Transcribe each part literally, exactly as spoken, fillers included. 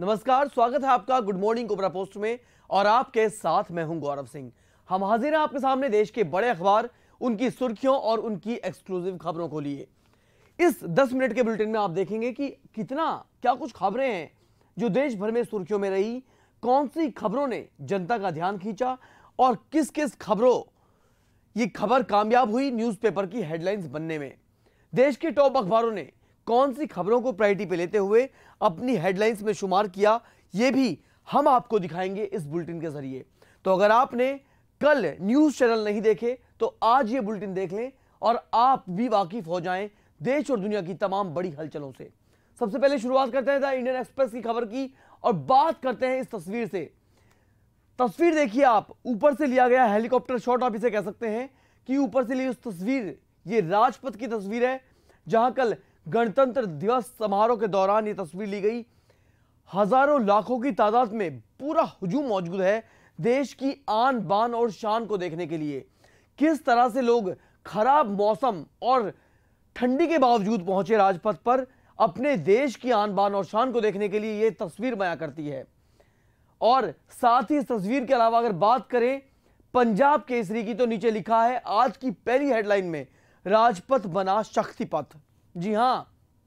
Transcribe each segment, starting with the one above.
नमस्कार, स्वागत है आपका गुड मॉर्निंग कोबरा पोस्ट में और आपके साथ मैं हूं गौरव सिंह। हम हाजिर हैं आपके सामने देश के बड़े अखबार, उनकी सुर्खियों और उनकी एक्सक्लूसिव खबरों को लिए। इस दस मिनट के बुलेटिन में आप देखेंगे कि कितना क्या कुछ खबरें हैं जो देश भर में सुर्खियों में रही, कौन सी खबरों ने जनता का ध्यान खींचा और किस किस खबरों ये खबर कामयाब हुई न्यूज़पेपर की हेडलाइंस बनने में। देश के टॉप अखबारों ने कौन सी खबरों को प्रायोरिटी पे लेते हुए अपनी हेडलाइंस में शुमार किया, ये भी हम आपको दिखाएंगे इस बुलेटिन के जरिए। तो अगर आपने कल न्यूज़ चैनल नहीं देखे तो आज ये बुलेटिन देख लें और आप भी वाकिफ हो जाएं देश और दुनिया की तमाम बड़ी हलचलों से। सबसे पहले शुरुआत करते हैं द इंडियन एक्सप्रेस की खबर की और बात करते हैं इस तस्वीर से। तस्वीर देखिए आप, ऊपर से लिया गया हेलीकॉप्टर शॉट आप इसे कह सकते हैं कि ऊपर से ली उस तस्वीर, ये राजपथ की तस्वीर है जहां कल गणतंत्र दिवस समारोह के दौरान ये तस्वीर ली गई। हजारों लाखों की तादाद में पूरा हुजूम मौजूद है देश की आन बान और शान को देखने के लिए। किस तरह से लोग खराब मौसम और ठंडी के बावजूद पहुंचे राजपथ पर अपने देश की आन बान और शान को देखने के लिए, ये तस्वीर बयां करती है। और साथ ही इस तस्वीर के अलावा अगर बात करें पंजाब केसरी की तो नीचे लिखा है आज की पहली हेडलाइन में, राजपथ बना शक्तिपथ। जी हां,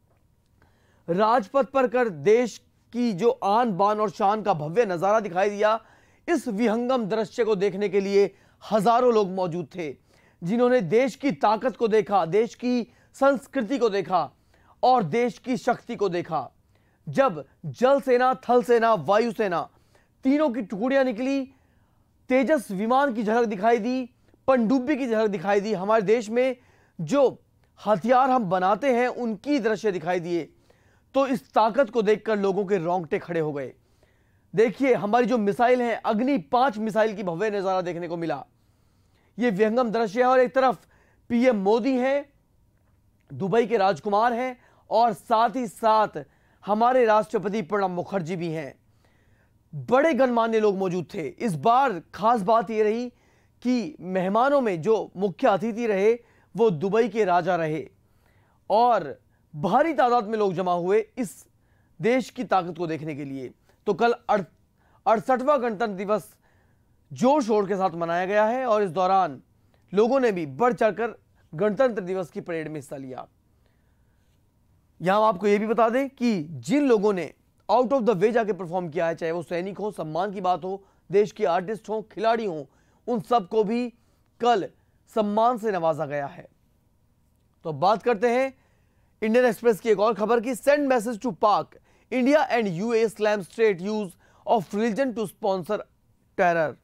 राजपथ पर कर देश की जो आन बान और शान का भव्य नजारा दिखाई दिया। इस विहंगम दृश्य को देखने के लिए हजारों लोग मौजूद थे जिन्होंने देश की ताकत को देखा, देश की संस्कृति को देखा और देश की शक्ति को देखा। जब जल सेना, थल सेना, वायु सेना तीनों की टुकड़ियां निकली, तेजस विमान की झलक दिखाई दी, पनडुब्बी की झलक दिखाई दी, हमारे देश में जो हथियार हम बनाते हैं उनकी दृश्य दिखाई दिए, तो इस ताकत को देखकर लोगों के रोंगटे खड़े हो गए। देखिए हमारी जो मिसाइल है, अग्नि पांच मिसाइल की भव्य नजारा देखने को मिला। यह विहंगम दृश्य है और एक तरफ पीएम मोदी हैं, दुबई के राजकुमार हैं और साथ ही साथ हमारे राष्ट्रपति प्रणब मुखर्जी भी हैं। बड़े गणमान्य लोग मौजूद थे। इस बार खास बात यह रही कि मेहमानों में जो मुख्य अतिथि रहे वो दुबई के राजा रहे और भारी तादाद में लोग जमा हुए इस देश की ताकत को देखने के लिए। तो कल अड़सठवां गणतंत्र दिवस जोर शोर के साथ मनाया गया है और इस दौरान लोगों ने भी बढ़ चढ़कर गणतंत्र दिवस की परेड में हिस्सा लिया। यहां आपको यह भी बता दें कि जिन लोगों ने आउट ऑफ द वे जाके परफॉर्म किया है, चाहे वो सैनिक हो, सम्मान की बात हो, देश के आर्टिस्ट हो, खिलाड़ी हो, उन सबको भी कल सम्मान से नवाजा गया है। तो बात करते हैं इंडियन एक्सप्रेस की एक और खबर की। Send message to Pak, India and UAE slam straight use of religion to sponsor terror.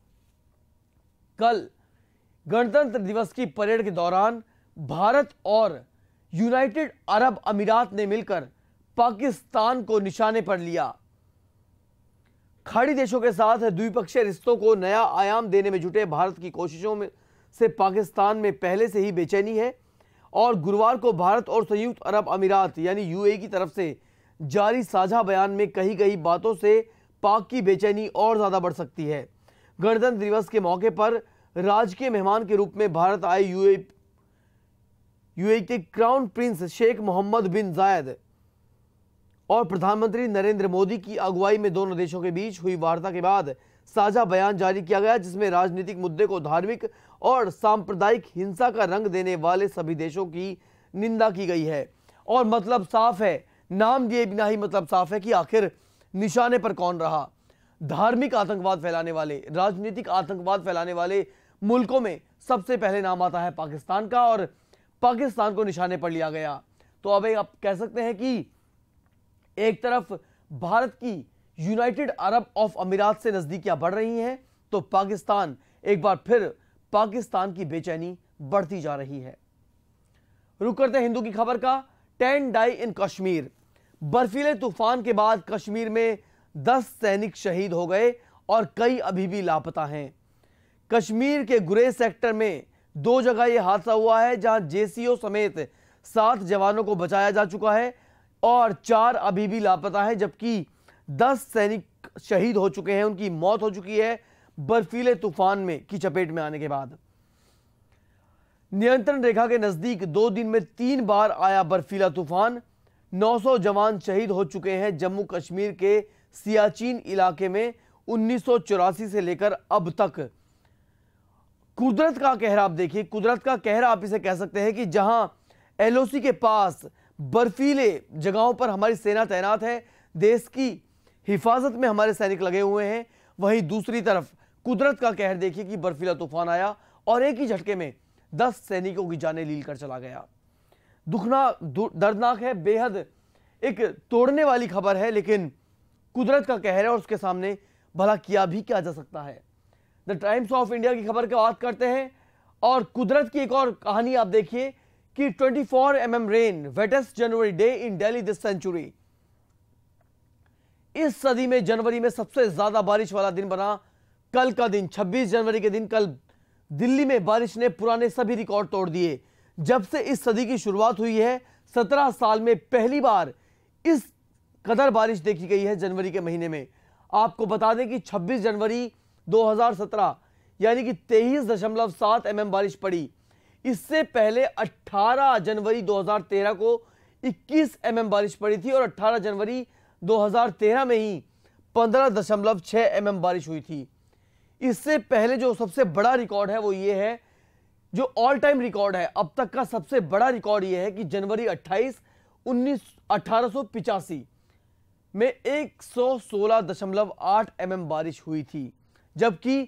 कल गणतंत्र दिवस की परेड के दौरान भारत और यूनाइटेड अरब अमीरात ने मिलकर पाकिस्तान को निशाने पर लिया। खाड़ी देशों के साथ द्विपक्षीय रिश्तों को नया आयाम देने में जुटे भारत की कोशिशों में से पाकिस्तान में पहले से ही बेचैनी है और गुरुवार को भारत और संयुक्त अरब अमीरात यानी यूएई की तरफ से जारी साझा बयान में कही गई बातों से पाक की बेचैनी और ज्यादा बढ़ सकती है। गणतंत्र दिवस के मौके पर राजकीय मेहमान के रूप में भारत आए यूएई यूएई के crown prince Sheikh Mohammed bin Zayed और प्रधानमंत्री नरेंद्र मोदी की अगुवाई में दोनों देशों के बीच हुई वार्ता के बाद साझा बयान जारी किया गया, जिसमें राजनीतिक मुद्दे को धार्मिक और सांप्रदायिक हिंसा का रंग देने वाले सभी देशों की निंदा की गई है। और मतलब साफ है, नाम दिए बिना ही मतलब साफ है कि आखिर निशाने पर कौन रहा। धार्मिक आतंकवाद फैलाने वाले, राजनीतिक आतंकवाद फैलाने वाले मुल्कों में सबसे पहले नाम आता है पाकिस्तान का और पाकिस्तान को निशाने पर लिया गया। तो अब आप कह सकते हैं कि एक तरफ भारत की यूनाइटेड अरब ऑफ अमीरात से नजदीकियां बढ़ रही हैं, तो पाकिस्तान एक बार फिर पाकिस्तान की बेचैनी बढ़ती जा रही है। रुक करते हैं हिंदू की खबर का। टेन डाई इन कश्मीर, बर्फीले तूफान के बाद कश्मीर में दस सैनिक शहीद हो गए और कई अभी भी लापता हैं। कश्मीर के गुरेज सेक्टर में दो जगह यह हादसा हुआ है जहां जेसीओ समेत सात जवानों को बचाया जा चुका है और चार अभी भी लापता हैं, जबकि दस सैनिक शहीद हो चुके हैं, उनकी मौत हो चुकी है बर्फीले तूफान में की चपेट में आने के बाद। नियंत्रण रेखा के नजदीक दो दिन में तीन बार आया बर्फीला तूफान। नौ सौ जवान शहीद हो चुके हैं जम्मू कश्मीर के सियाचिन इलाके में उन्नीस सौ चौरासी से लेकर अब तक। कुदरत का कहर आप देखिए, कुदरत का कहर आप इसे कह सकते हैं कि जहां एलओसी के पास बर्फीले जगहों पर हमारी सेना तैनात है, देश की हिफाजत में हमारे सैनिक लगे हुए हैं, वहीं दूसरी तरफ कुदरत का कहर देखिए कि बर्फीला तूफान आया और एक ही झटके में दस सैनिकों की जानें लील कर चला गया। दुखना दर्दनाक है, बेहद एक तोड़ने वाली खबर है, लेकिन कुदरत का कहर है और उसके सामने भला किया भी क्या जा सकता है। द टाइम्स ऑफ इंडिया की खबर की बात करते हैं और कुदरत की एक और कहानी आप देखिए कि चौबीस M M rain, wettest January day in Delhi this century. इस सदी में जनवरी में सबसे ज्यादा बारिश वाला दिन बना कल का दिन, छब्बीस जनवरी के दिन। कल दिल्ली में बारिश ने पुराने सभी रिकॉर्ड तोड़ दिए। जब से इस सदी की शुरुआत हुई है, सत्रह साल में पहली बार इस कदर बारिश देखी गई है जनवरी के महीने में। आपको बता दें कि छब्बीस जनवरी दो हज़ार सत्रह यानी कि तेईस दशमलव सात एम एम बारिश पड़ी। इससे पहले अठारह जनवरी दो हज़ार तेरह को इक्कीस एम एम बारिश पड़ी थी और अठारह जनवरी दो हज़ार तेरह में ही पंद्रह दशमलव छह एम एम बारिश हुई थी। इससे पहले जो सबसे बड़ा रिकॉर्ड है वो ये है, जो ऑल टाइम रिकॉर्ड है अब तक का सबसे बड़ा रिकॉर्ड ये है कि जनवरी अट्ठाईस उन्नीस अठारह सौ पिचासी में एक सौ सोलह दशमलव आठ एम एम बारिश हुई थी, जबकि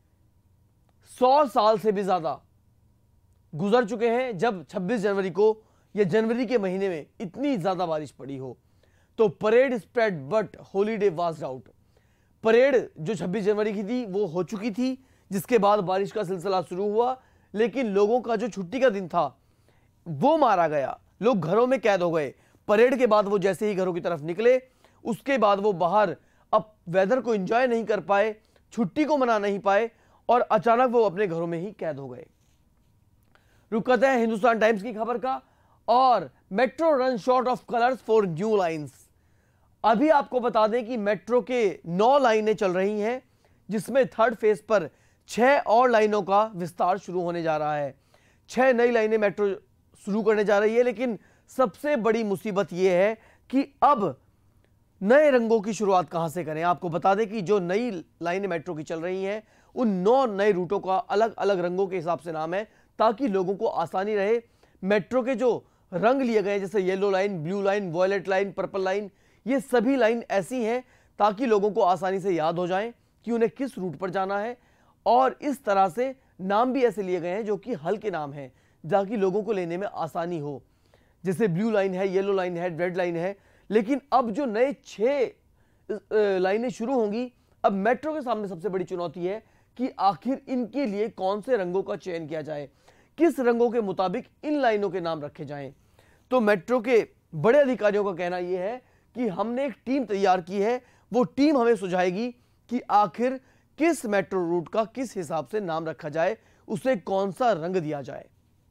सौ साल से भी ज्यादा गुजर चुके हैं जब छब्बीस जनवरी को या जनवरी के महीने में इतनी ज्यादा बारिश पड़ी हो। तो parade spread but holiday was out. Parade जो छब्बीस जनवरी की थी वो हो चुकी थी, जिसके बाद बारिश का सिलसिला शुरू हुआ, लेकिन लोगों का जो छुट्टी का दिन था वो मारा गया। लोग घरों में कैद हो गए। परेड के बाद वो जैसे ही घरों की तरफ निकले, उसके बाद वो बाहर अब वेदर को एंजॉय नहीं कर पाए, छुट्टी को मना नहीं पाए और अचानक वो अपने घरों में ही कैद हो गए। रुक करते हैं हिंदुस्तान टाइम्स की खबर का और metro run short of colours for new lines. अभी आपको बता दें कि मेट्रो के नौ लाइनें चल रही हैं, जिसमें थर्ड फेज पर छह और लाइनों का विस्तार शुरू होने जा रहा है। छह नई लाइनें मेट्रो शुरू करने जा रही है, लेकिन सबसे बड़ी मुसीबत यह है कि अब नए रंगों की शुरुआत कहां से करें। आपको बता दें कि जो नई लाइनें मेट्रो की चल रही हैं उन नौ नए रूटों का अलग अलग रंगों के हिसाब से नाम है, ताकि लोगों को आसानी रहे। मेट्रो के जो रंग लिए गए जैसे yellow line, blue line, violet line, purple line, ये सभी लाइन ऐसी हैं ताकि लोगों को आसानी से याद हो जाएं कि उन्हें किस रूट पर जाना है। और इस तरह से नाम भी ऐसे लिए गए हैं जो कि हल्के नाम हैं, ताकि लोगों को लेने में आसानी हो। जैसे ब्लू लाइन है, येलो लाइन है, रेड लाइन है। लेकिन अब जो नए छह लाइनें शुरू होंगी, अब मेट्रो के सामने सबसे बड़ी चुनौती है कि आखिर इनके लिए कौन से रंगों का चयन किया जाए, किस रंगों के मुताबिक इन लाइनों के नाम रखे जाएं। तो मेट्रो के बड़े अधिकारियों का कहना यह है कि हमने एक टीम तैयार की है, वो टीम हमें सुझाएगी कि आखिर किस मेट्रो रूट का किस हिसाब से नाम रखा जाए, उसे कौन सा रंग दिया जाए।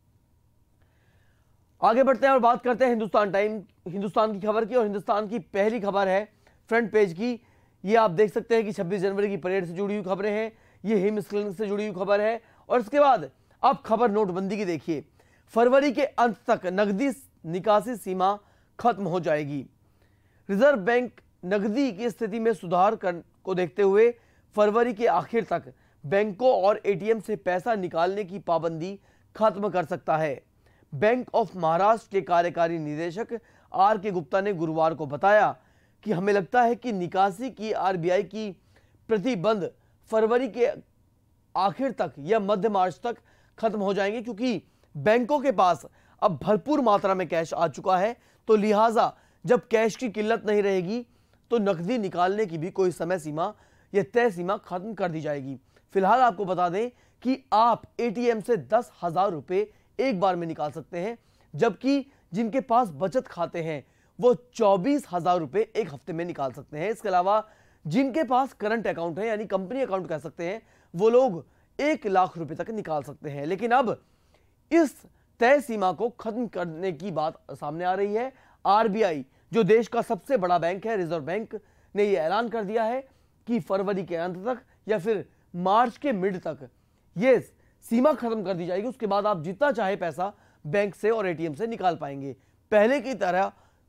आगे बढ़ते हैं और बात करते हैं हिंदुस्तान टाइम हिंदुस्तान की खबर की। और हिंदुस्तान की पहली खबर है फ्रंट पेज की। ये आप देख सकते हैं कि छब्बीस जनवरी की परेड से जुड़ी हुई खबरें हैं, ये हिमस्खलन से जुड़ी हुई खबर है। और इसके बाद अब खबर नोटबंदी की देखिए। फरवरी के अंत तक नकदी निकासी सीमा खत्म हो जाएगी। रिजर्व बैंक नकदी की स्थिति में सुधार कर, को देखते हुए फरवरी के आखिर तक बैंकों और एटीएम से पैसा निकालने की पाबंदी खत्म कर सकता है। बैंक ऑफ महाराष्ट्र के कार्यकारी निदेशक आर के गुप्ता ने गुरुवार को बताया कि हमें लगता है कि निकासी की आरबीआई की प्रतिबंध फरवरी के आखिर तक या मध्य मार्च तक खत्म हो जाएंगे, क्योंकि बैंकों के पास अब भरपूर मात्रा में कैश आ चुका है। तो लिहाजा जब कैश की किल्लत नहीं रहेगी तो नकदी निकालने की भी कोई समय सीमा या तय सीमा खत्म कर दी जाएगी। फिलहाल आपको बता दें कि आप एटीएम से दस हजार रुपए एक बार में निकाल सकते हैं, जबकि जिनके पास बचत खाते हैं वो चौबीस हजार रुपए एक हफ्ते में निकाल सकते हैं। इसके अलावा जिनके पास करंट अकाउंट है, यानी कंपनी अकाउंट कह सकते हैं, वो लोग एक लाख रुपए तक निकाल सकते हैं। लेकिन अब इस तय सीमा को खत्म करने की बात सामने आ रही है। आरबीआई जो देश का सबसे बड़ा बैंक है, रिजर्व बैंक, ने यह ऐलान कर दिया है कि फरवरी के अंत तक या फिर मार्च के मिड तक ये सीमा खत्म कर दी जाएगी। उसके बाद आप जितना चाहे पैसा बैंक से और एटीएम से निकाल पाएंगे। पहले की तरह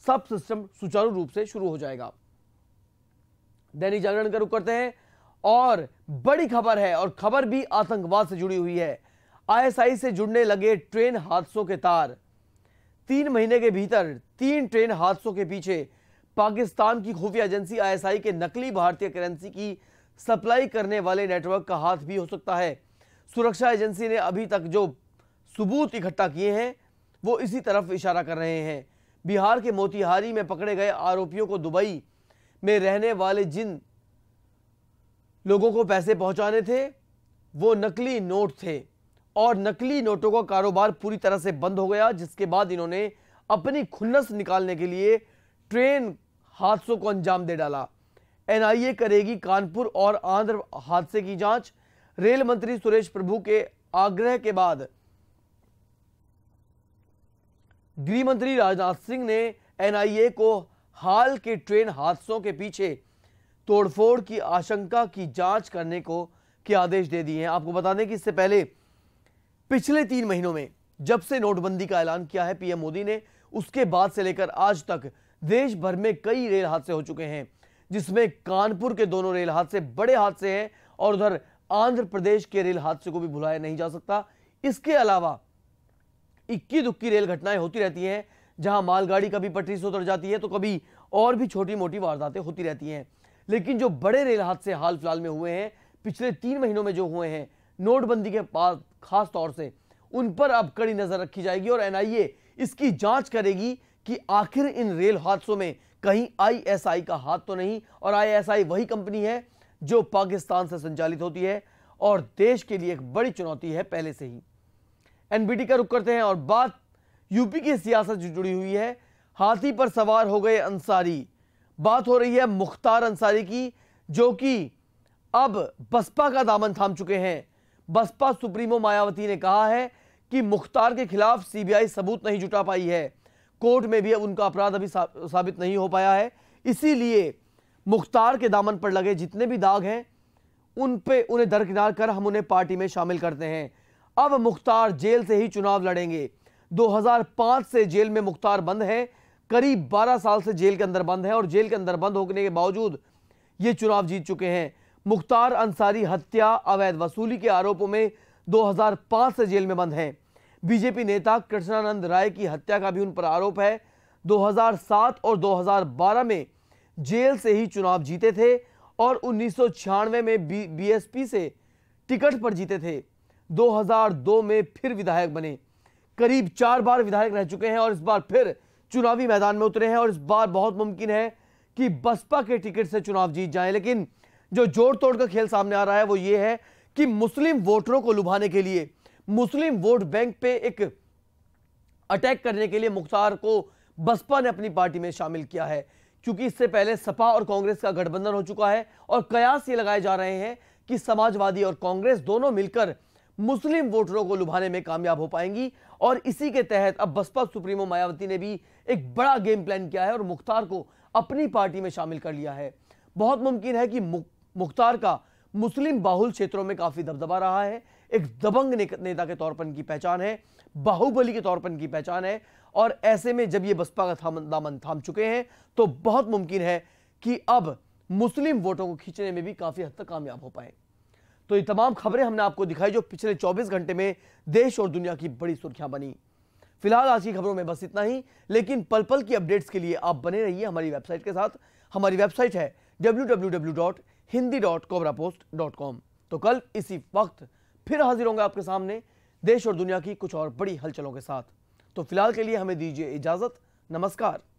सब सिस्टम सुचारू रूप से शुरू हो जाएगा। दैनिक जागरण का रुख करते हैं और बड़ी खबर है और खबर भी आतंकवाद से जुड़ी हुई है। आईएसआई से जुड़ने लगे ट्रेन हादसों के तार। तीन महीने के भीतर तीन ट्रेन हादसों के पीछे पाकिस्तान की खुफिया एजेंसी आईएसआई के नकली भारतीय करेंसी की सप्लाई करने वाले नेटवर्क का हाथ भी हो सकता है। सुरक्षा एजेंसी ने अभी तक जो सबूत इकट्ठा किए हैं वो इसी तरफ इशारा कर रहे हैं। बिहार के मोतिहारी में पकड़े गए आरोपियों को दुबई में रहने वाले जिन लोगों को पैसे पहुंचाने थे वो नकली नोट थे और नकली नोटों का कारोबार पूरी तरह से बंद हो गया, जिसके बाद इन्होंने अपनी खुन्नस निकालने के लिए ट्रेन हादसों को अंजाम दे डाला। एनआईए करेगी कानपुर और आंध्र हादसे की जांच। रेल मंत्री सुरेश प्रभु के आग्रह के बाद गृह मंत्री राजनाथ सिंह ने एनआईए को हाल के ट्रेन हादसों के पीछे तोड़फोड़ की आशंका की जांच करने को के आदेश दे दिए हैं। आपको बता दें कि इससे पहले पिछले तीन महीनों में जब से नोटबंदी का ऐलान किया है पीएम मोदी ने, उसके बाद से लेकर आज तक देश भर में कई रेल हादसे हो चुके हैं, जिसमें कानपुर के दोनों रेल हादसे बड़े हादसे हैं और उधर आंध्र प्रदेश के रेल हादसे को भी भुलाया नहीं जा सकता। इसके अलावा इक्की दुक्की रेल घटनाएं होती रहती हैं, जहां मालगाड़ी कभी पटरी से उतर जाती है तो कभी और भी छोटी मोटी वारदातें होती रहती हैं। लेकिन जो बड़े रेल हादसे हाल फिलहाल में हुए हैं, पिछले तीन महीनों में जो हुए हैं नोटबंदी के बाद खास तौर से, उन पर अब कड़ी नजर रखी जाएगी और एनआईए इसकी जांच करेगी कि आखिर इन रेल हादसों में कहीं आईएसआई का हाथ तो नहीं। और आईएसआई वही कंपनी है जो पाकिस्तान से संचालित होती है और देश के लिए एक बड़ी चुनौती है पहले से ही। एनबीटी का रुख करते हैं और बात यूपी की सियासत से जुड़ी हुई है। हाथी पर सवार हो गए अंसारी। बात हो रही है मुख्तार अंसारी की, जो कि अब बसपा का दामन थाम चुके हैं। बसपा सुप्रीमो मायावती ने कहा है कि मुख्तार के खिलाफ सीबीआई सबूत नहीं जुटा पाई है, कोर्ट में भी अब उनका अपराध अभी सा, साबित नहीं हो पाया है, इसीलिए मुख्तार के दामन पर लगे जितने भी दाग हैं उन पे उन्हें दरकिनार कर हम उन्हें पार्टी में शामिल करते हैं। अब मुख्तार जेल से ही चुनाव लड़ेंगे। दो हज़ार पाँच से जेल में मुख्तार बंद है, करीब बारह साल से जेल के अंदर बंद है और जेल के अंदर बंद होने के बावजूद ये चुनाव जीत चुके हैं। मुख्तार अंसारी हत्या, अवैध वसूली के आरोपों में दो हज़ार पाँच से जेल में बंद हैं। बीजेपी नेता कृष्णानंद राय की हत्या का भी उन पर आरोप है। दो हज़ार सात और दो हज़ार बारह में जेल से ही चुनाव जीते थे और उन्नीस सौ छियानवे में बी, बीएसपी से टिकट पर जीते थे। दो हज़ार दो में फिर विधायक बने, करीब चार बार विधायक रह चुके हैं और इस बार फिर चुनावी मैदान में उतरे हैं और इस बार बहुत मुमकिन है कि बसपा के टिकट से चुनाव जीत जाएं। लेकिन जो जोड़ तोड़ का खेल सामने आ रहा है वो ये है कि मुस्लिम वोटरों को लुभाने के लिए, मुस्लिम वोट बैंक पे एक अटैक करने के लिए मुख्तार को बसपा ने अपनी पार्टी में शामिल किया है, क्योंकि इससे पहले सपा और कांग्रेस का गठबंधन हो चुका है और कयास ये लगाए जा रहे हैं कि समाजवादी और कांग्रेस दोनों मिलकर मुस्लिम वोटरों को लुभाने में कामयाब हो पाएंगी। और इसी के तहत अब बसपा सुप्रीमो मायावती ने भी एक बड़ा गेम प्लान किया है और मुख्तार को अपनी पार्टी में शामिल कर लिया है। बहुत मुमकिन है कि मुख्तार का मुस्लिम बाहुल क्षेत्रों में काफी दबदबा रहा है, एक दबंग नेता के तौर पर इनकी पहचान है, बाहुबली के तौर पर इनकी पहचान है और ऐसे में जब ये बसपा का दामन थाम चुके हैं तो बहुत मुमकिन है कि अब मुस्लिम वोटों को खींचने में भी काफी हद तक कामयाब हो पाए। तो ये तमाम खबरें हमने आपको दिखाई जो पिछले चौबीस घंटे में देश और दुनिया की बड़ी सुर्खियां बनी। फिलहाल आज की खबरों में बस इतना ही, लेकिन पल पल की अपडेट्स के लिए आप बने रहिए हमारी वेबसाइट के साथ। हमारी वेबसाइट है W W W dot Hindi dot Cobrapost dot com. तो कल इसी वक्त फिर हाजिर होंगे आपके सामने देश और दुनिया की कुछ और बड़ी हलचलों के साथ। तो फिलहाल के लिए हमें दीजिए इजाजत। नमस्कार।